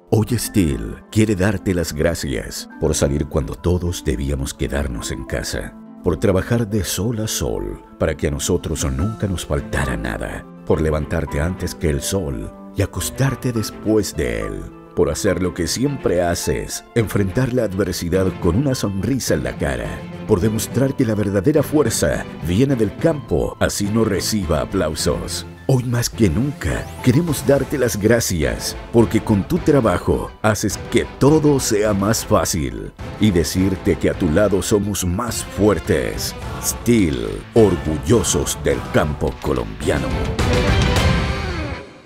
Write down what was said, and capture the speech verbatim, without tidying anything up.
Hoy Steel quiere darte las gracias por salir cuando todos debíamos quedarnos en casa, por trabajar de sol a sol para que a nosotros nunca nos faltara nada, por levantarte antes que el sol y acostarte después de él, por hacer lo que siempre haces, enfrentar la adversidad con una sonrisa en la cara, por demostrar que la verdadera fuerza viene del campo, así no reciba aplausos. Hoy más que nunca queremos darte las gracias porque con tu trabajo haces que todo sea más fácil y decirte que a tu lado somos más fuertes. Steel, orgullosos del campo colombiano.